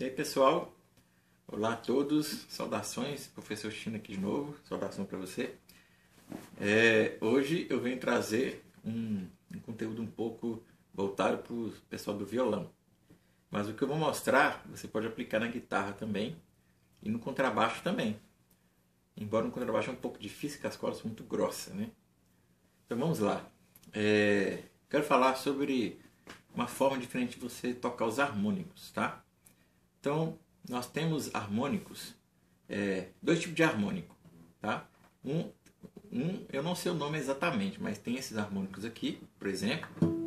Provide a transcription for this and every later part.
E aí, pessoal, olá a todos, saudações, professor China aqui de novo, saudação para você. Hoje eu venho trazer um conteúdo um pouco voltado para o pessoal do violão, mas o que eu vou mostrar você pode aplicar na guitarra também e no contrabaixo também, embora no contrabaixo é um pouco difícil, porque as cordas são muito grossas, né? Então vamos lá. Quero falar sobre uma forma diferente de você tocar os harmônicos, tá? Então, nós temos harmônicos, dois tipos de harmônico, tá? Eu não sei o nome exatamente, mas tem esses harmônicos aqui, por exemplo.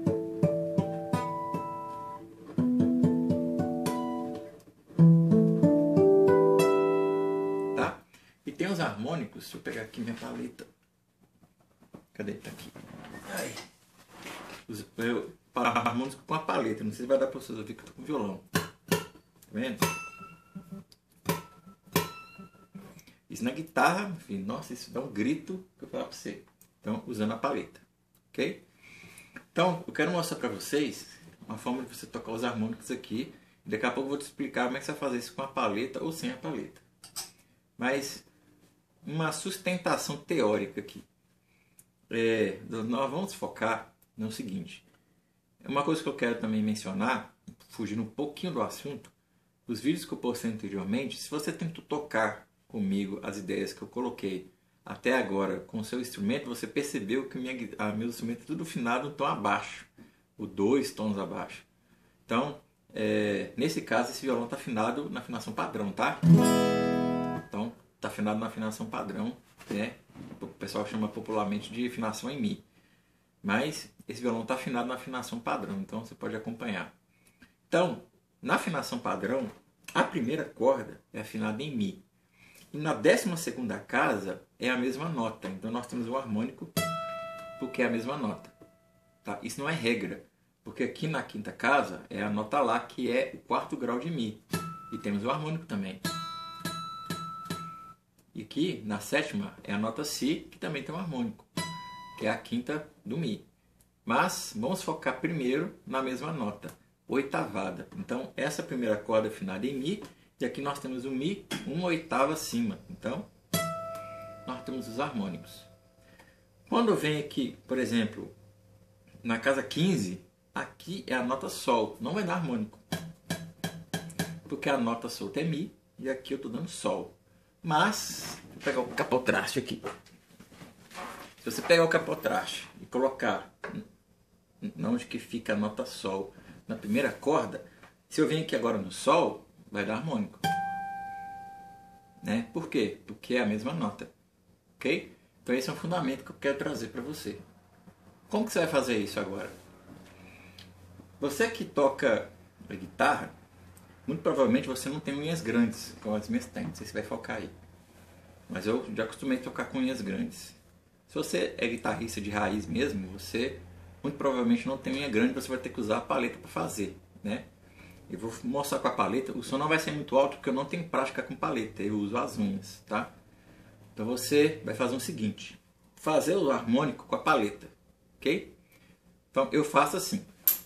Tá? E tem os harmônicos, deixa eu pegar aqui minha paleta. Cadê? Tá aqui. Harmônicos com a paleta, não sei se vai dar para vocês ouvir que eu tô com violão. Tá vendo? Isso na guitarra, enfim, nossa, isso dá um grito que eu vou falar para você. Então, usando a paleta, ok? Então, eu quero mostrar para vocês uma forma de você tocar os harmônicos aqui. Daqui a pouco eu vou te explicar como é que você vai fazer isso com a paleta ou sem a paleta. Mas, uma sustentação teórica aqui. Nós vamos focar no seguinte. Uma coisa que eu quero também mencionar, fugindo um pouquinho do assunto, os vídeos que eu postei anteriormente, se você tentou tocar comigo as ideias que eu coloquei até agora com o seu instrumento, você percebeu que meu instrumento é tudo afinado um tom abaixo, ou 2 tons abaixo. Então, nesse caso, esse violão está afinado na afinação padrão, tá? Então, está afinado na afinação padrão, né? O pessoal chama popularmente de afinação em Mi. Mas esse violão está afinado na afinação padrão, então você pode acompanhar. Então, na afinação padrão, a primeira corda é afinada em Mi. E na 12ª casa é a mesma nota. Então nós temos um harmônico porque é a mesma nota. Tá? Isso não é regra, porque aqui na 5ª casa é a nota Lá, que é o 4º grau de Mi. E temos o harmônico também. E aqui na 7ª é a nota Si, que também tem um harmônico, que é a 5ª do Mi. Mas vamos focar primeiro na mesma nota, oitavada. Então essa primeira corda é afinada em Mi. E aqui nós temos o Mi uma oitava acima. Então, nós temos os harmônicos. Quando eu venho aqui, por exemplo, na casa 15, aqui é a nota Sol. Não vai dar harmônico. Porque a nota solta é Mi e aqui eu estou dando Sol. Mas, vou pegar o capotraste aqui. Se você pegar o capotraste e colocar onde que fica a nota Sol na primeira corda, se eu venho aqui agora no Sol, vai dar harmônico, né? Por quê? Porque é a mesma nota, ok? Então esse é um fundamento que eu quero trazer para você. Como que você vai fazer isso agora? Você que toca a guitarra, muito provavelmente você não tem unhas grandes, como as minhas têm, não sei se vai focar aí. Mas eu já acostumei a tocar com unhas grandes. Se você é guitarrista de raiz mesmo, você muito provavelmente não tem unha grande, você vai ter que usar a paleta para fazer, né? Eu vou mostrar com a paleta, o som não vai ser muito alto porque eu não tenho prática com paleta, eu uso as unhas, tá? Então você vai fazer o seguinte, fazer o harmônico com a paleta, ok? Então eu faço assim.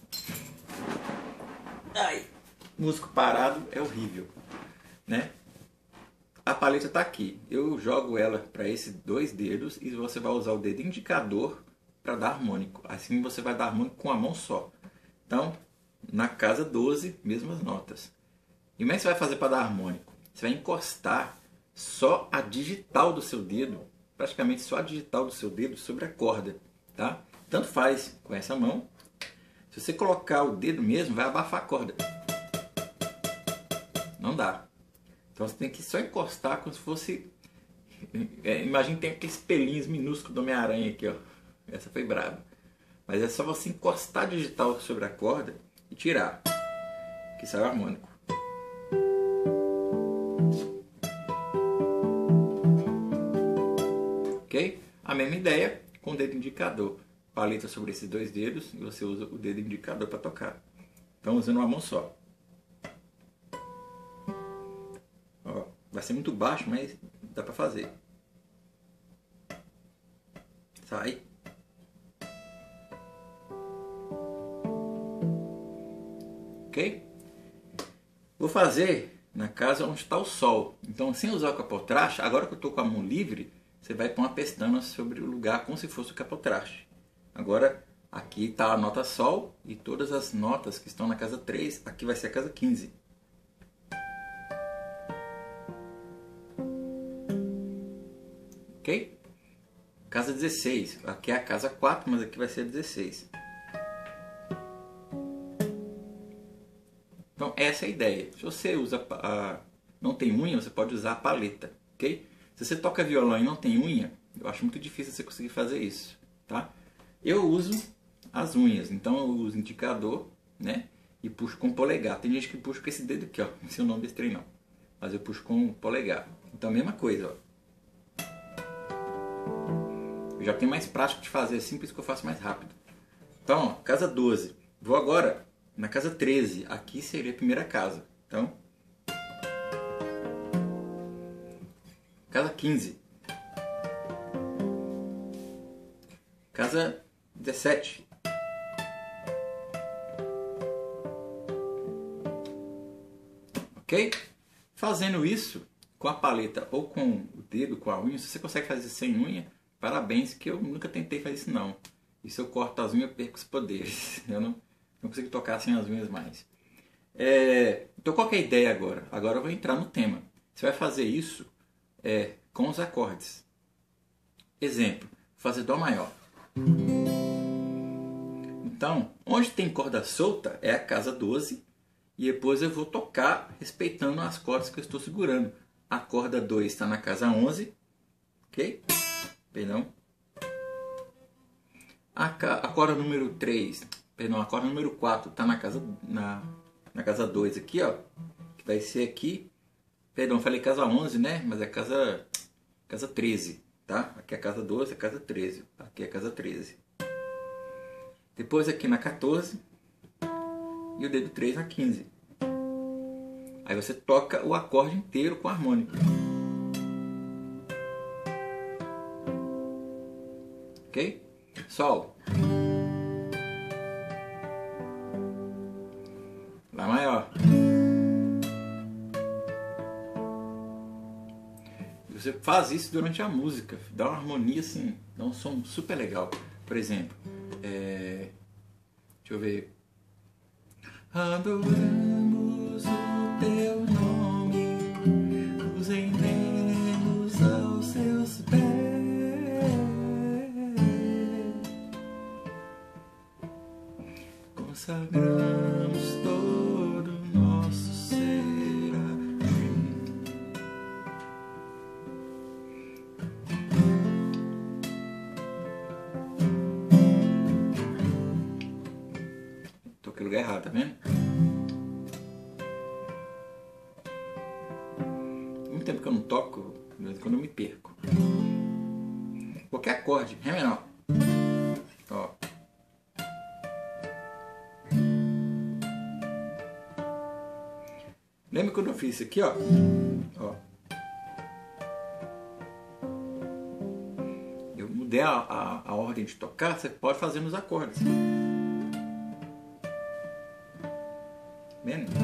Ai, músico parado é horrível, né? A paleta está aqui, eu jogo ela para esses 2 dedos e você vai usar o dedo indicador para dar harmônico. Assim você vai dar harmônico com a mão só. Então, na casa 12, mesmas notas. E como é que você vai fazer para dar harmônico? Você vai encostar só a digital do seu dedo, praticamente só a digital do seu dedo sobre a corda, tá? Tanto faz com essa mão. Se você colocar o dedo mesmo, vai abafar a corda. Não dá. Então você tem que só encostar como se fosse... imagina que tem aqueles pelinhos minúsculos do Homem-Aranha aqui, ó. Essa foi brava. Mas é só você encostar a digital sobre a corda e tirar, que sai o harmônico. Ok? A mesma ideia com o dedo indicador. Paleta sobre esses 2 dedos e você usa o dedo indicador para tocar. Então usando uma mão só. Ó, vai ser muito baixo, mas dá para fazer. Sai. Ok? Vou fazer na casa onde está o sol. Então, sem usar o capotraste, agora que eu estou com a mão livre, você vai pôr uma pestana sobre o lugar como se fosse o capotraste. Agora, aqui está a nota sol e todas as notas que estão na casa 3, aqui vai ser a casa 15. Ok? Casa 16, aqui é a casa 4, mas aqui vai ser a 16. Então essa é a ideia. Se você usa não tem unha, você pode usar a paleta, ok? Se você toca violão e não tem unha, eu acho muito difícil você conseguir fazer isso, tá? Eu uso as unhas, então eu uso indicador, né? E puxo com o polegar. Tem gente que puxa com esse dedo aqui, ó. Não sei o nome desse trem não, mas eu puxo com o polegar. Então mesma coisa, ó. Eu já tenho mais prático de fazer assim, por isso que eu faço mais rápido. Então, ó, casa 12. Vou agora na casa 13. Aqui seria a primeira casa. Então, casa 15. Casa 17. Ok? Fazendo isso com a paleta ou com o dedo, com a unha, se você consegue fazer sem unha, parabéns, que eu nunca tentei fazer isso não. E se eu corto as unhas, eu perco os poderes. Eu não consigo tocar sem as unhas mais. Então qual que é a ideia agora? Agora eu vou entrar no tema. Você vai fazer isso com os acordes. Exemplo, fazer Dó maior. Então, onde tem corda solta é a casa 12. E depois eu vou tocar respeitando as cordas que eu estou segurando. A corda 2 está na casa 11. Ok? Perdão. A corda número 3, perdão, a corda número 4 está na casa 2 aqui, ó. Que vai ser aqui. Perdão, falei casa 11, né? Mas é casa 13, tá? Aqui é a casa 12, a casa 13. Aqui é a casa 13. Depois aqui na 14 e o dedo 3 na 15. Aí você toca o acorde inteiro com a harmônica. Ok? Sol. Lá maior. Você faz isso durante a música. Dá uma harmonia assim, dá um som super legal. Por exemplo, deixa eu ver. Adoramos o teu nome, nos rendemos aos seus pés. Consagramos todo o nosso ser a ti. Toquei no lugar errado, tá vendo? Muito tempo que eu não toco, de vez em quando eu me perco. Qualquer acorde, Ré menor. Ó. Lembra quando eu fiz isso aqui, ó? Ó. Eu mudei a ordem de tocar, você pode fazer nos acordes. Vendo?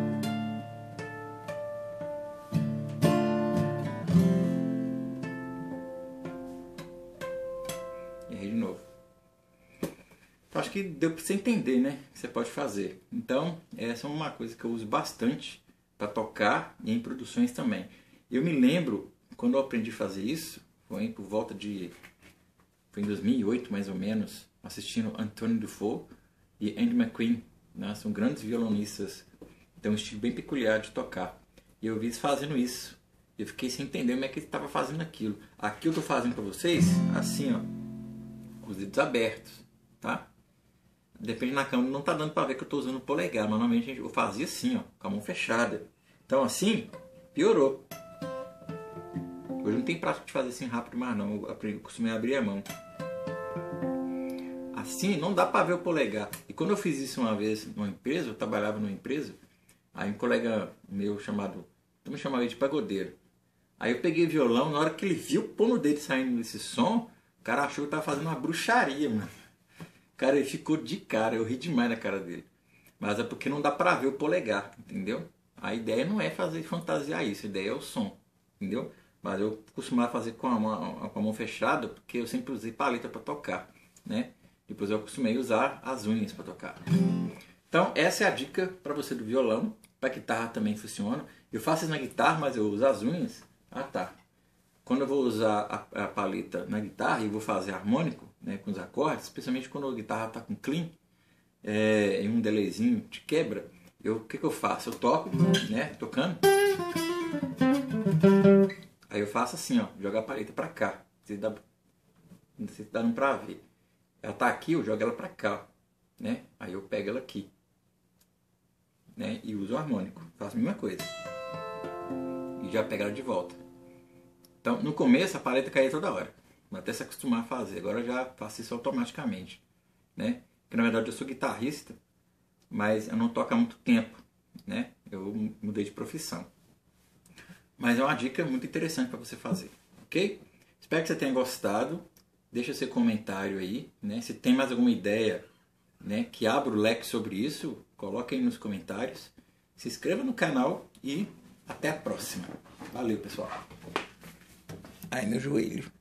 Errei de novo. Então, acho que deu para você entender, né? Que você pode fazer. Então, essa é uma coisa que eu uso bastante para tocar e em produções também. Eu me lembro, quando eu aprendi a fazer isso, foi por volta de... Foi em 2008, mais ou menos, assistindo Antoine Dufault e Andy McQueen, né? São grandes violonistas, tem um estilo bem peculiar de tocar. E eu vi eles fazendo isso. Eu fiquei sem entender como é que ele estava fazendo aquilo. Aqui eu estou fazendo para vocês, assim, ó, com os dedos abertos, tá? Depende na câmera, não tá dando para ver que eu estou usando o polegar. Mas normalmente eu fazia assim, ó, com a mão fechada. Então assim, piorou. Hoje não tem prática de fazer assim rápido mais não. Eu costumei abrir a mão. Assim não dá para ver o polegar. E quando eu fiz isso uma vez numa empresa, eu trabalhava numa empresa, aí um colega meu chamado, eu me chamava de pagodeiro. Aí eu peguei violão, na hora que ele viu o pano dele saindo desse som, o cara achou que eu tava fazendo uma bruxaria, mano. Cara, ele ficou de cara, eu ri demais na cara dele. Mas é porque não dá pra ver o polegar, entendeu? A ideia não é fazer fantasiar isso, a ideia é o som, entendeu? Mas eu costumava fazer com a mão fechada, porque eu sempre usei paleta para tocar, né? Depois eu acostumei usar as unhas para tocar. Então essa é a dica para você do violão. Para guitarra também funciona. Eu faço isso na guitarra, mas eu uso as unhas. Ah, tá. Quando eu vou usar a paleta na guitarra e vou fazer harmônico, né, com os acordes, especialmente quando a guitarra está com clean, e um delayzinho de quebra, o que eu faço? Eu toco, né, tocando. Aí eu faço assim, ó, jogo a paleta para cá. Não sei se dá para ver. Ela tá aqui, eu jogo ela para cá, né? Aí eu pego ela aqui, né, e uso o harmônico. Faço a mesma coisa. E já pego ela de volta. Então, no começo a paleta caía toda hora, até se acostumar a fazer. Agora eu já faço isso automaticamente, né? Porque na verdade eu sou guitarrista, mas eu não toco há muito tempo, né? Eu mudei de profissão. Mas é uma dica muito interessante para você fazer, ok? Espero que você tenha gostado. Deixa seu comentário aí, né? Se tem mais alguma ideia, né, que abra o leque sobre isso, coloque aí nos comentários. Se inscreva no canal e até a próxima. Valeu, pessoal. Ai, meu joelho.